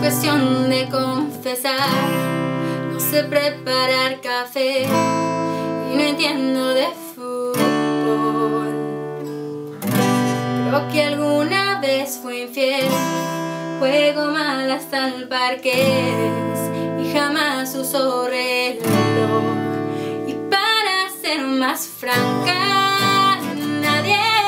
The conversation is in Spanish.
cuestión de confesar, no sé preparar café y no entiendo de fútbol. Creo que alguna vez fui infiel, juego mal hasta el parqués y jamás uso reloj. Y para ser más franca, nadie